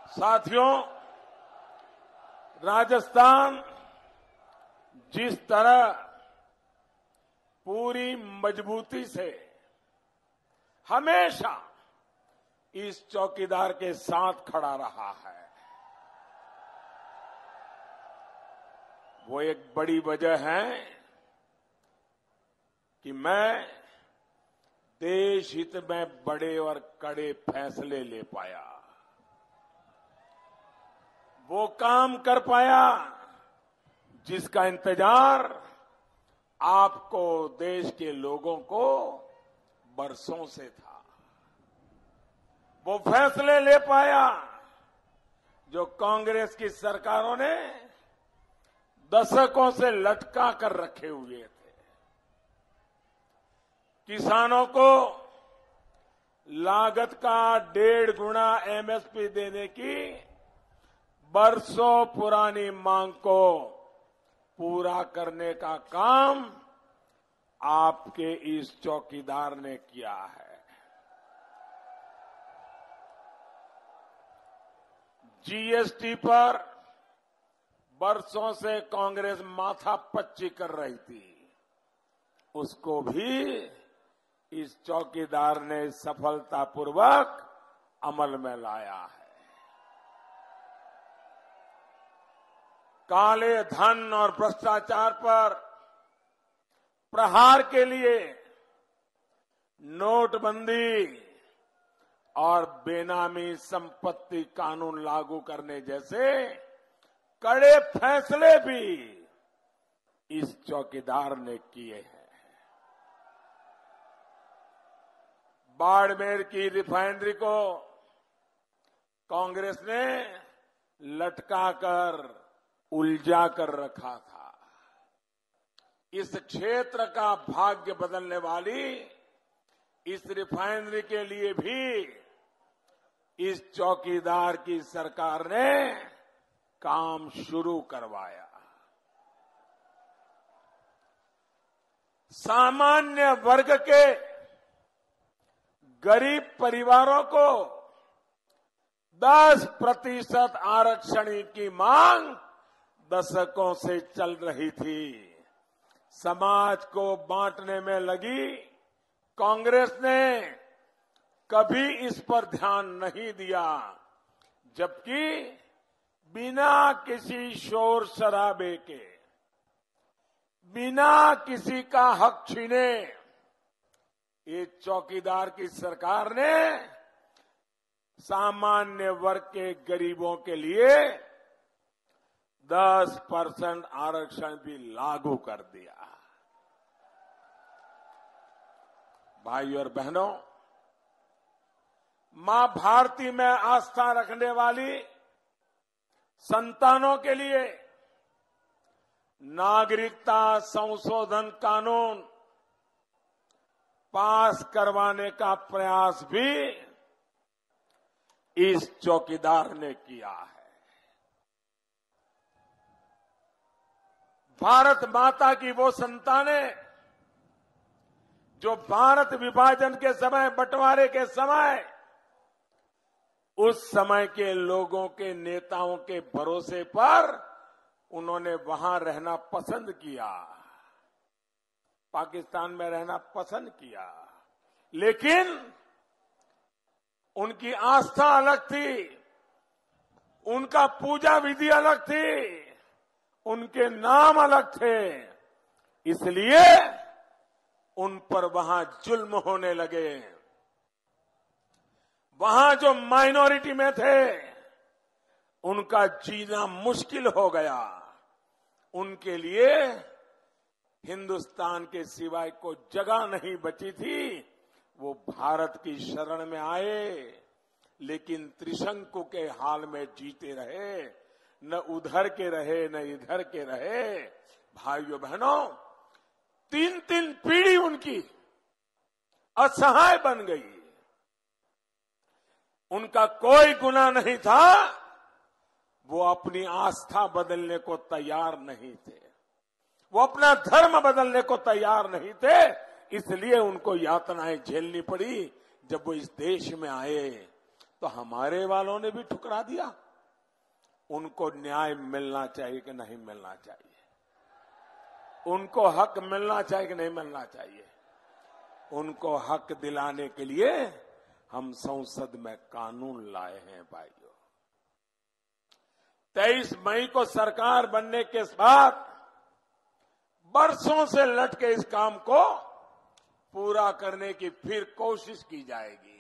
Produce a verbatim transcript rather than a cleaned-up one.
साथियों, राजस्थान जिस तरह पूरी मजबूती से हमेशा इस चौकीदार के साथ खड़ा रहा है, वो एक बड़ी वजह है कि मैं देश हित में बड़े और कड़े फैसले ले पाया, वो काम कर पाया जिसका इंतजार आपको, देश के लोगों को बरसों से था। वो फैसले ले पाया जो कांग्रेस की सरकारों ने दशकों से लटका कर रखे हुए थे। किसानों को लागत का डेढ़ गुना एमएसपी देने की बरसों पुरानी मांग को पूरा करने का काम आपके इस चौकीदार ने किया है। जीएसटी पर बरसों से कांग्रेस माथापच्ची कर रही थी, उसको भी इस चौकीदार ने सफलतापूर्वक अमल में लाया है। काले धन और भ्रष्टाचार पर प्रहार के लिए नोटबंदी और बेनामी संपत्ति कानून लागू करने जैसे कड़े फैसले भी इस चौकीदार ने किए हैं। बाड़मेर की रिफाइनरी को कांग्रेस ने लटकाकर उलझा कर रखा था। इस क्षेत्र का भाग्य बदलने वाली इस रिफाइनरी के लिए भी इस चौकीदार की सरकार ने काम शुरू करवाया। सामान्य वर्ग के गरीब परिवारों को दस प्रतिशत आरक्षण की मांग दशकों से चल रही थी। समाज को बांटने में लगी कांग्रेस ने कभी इस पर ध्यान नहीं दिया, जबकि बिना किसी शोर शराबे के, बिना किसी का हक छीने, ये चौकीदार की सरकार ने सामान्य वर्ग के गरीबों के लिए दस परसेंट आरक्षण भी लागू कर दिया। भाइयों और बहनों, मां भारती में आस्था रखने वाली संतानों के लिए नागरिकता संशोधन कानून पास करवाने का प्रयास भी इस चौकीदार ने किया है। भारत माता की वो संतानें जो भारत विभाजन के समय, बंटवारे के समय, उस समय के लोगों के नेताओं के भरोसे पर उन्होंने वहां रहना पसंद किया, पाकिस्तान में रहना पसंद किया, लेकिन उनकी आस्था अलग थी, उनका पूजा विधि अलग थी, उनके नाम अलग थे, इसलिए उन पर वहां जुल्म होने लगे। वहां जो माइनॉरिटी में थे उनका जीना मुश्किल हो गया। उनके लिए हिंदुस्तान के सिवाय कोई जगह नहीं बची थी। वो भारत की शरण में आए, लेकिन त्रिशंकु के हाल में जीते रहे, न उधर के रहे न इधर के रहे। भाइयों बहनों, तीन तीन पीढ़ी उनकी असहाय बन गई। उनका कोई गुनाह नहीं था, वो अपनी आस्था बदलने को तैयार नहीं थे, वो अपना धर्म बदलने को तैयार नहीं थे, इसलिए उनको यातनाएं झेलनी पड़ी। जब वो इस देश में आए तो हमारे वालों ने भी ठुकरा दिया। उनको न्याय मिलना चाहिए कि नहीं मिलना चाहिए? उनको हक मिलना चाहिए कि नहीं मिलना चाहिए? उनको हक दिलाने के लिए हम संसद में कानून लाए हैं भाइयों। तेईस मई को सरकार बनने के बाद बरसों से लटके इस काम को पूरा करने की फिर कोशिश की जाएगी।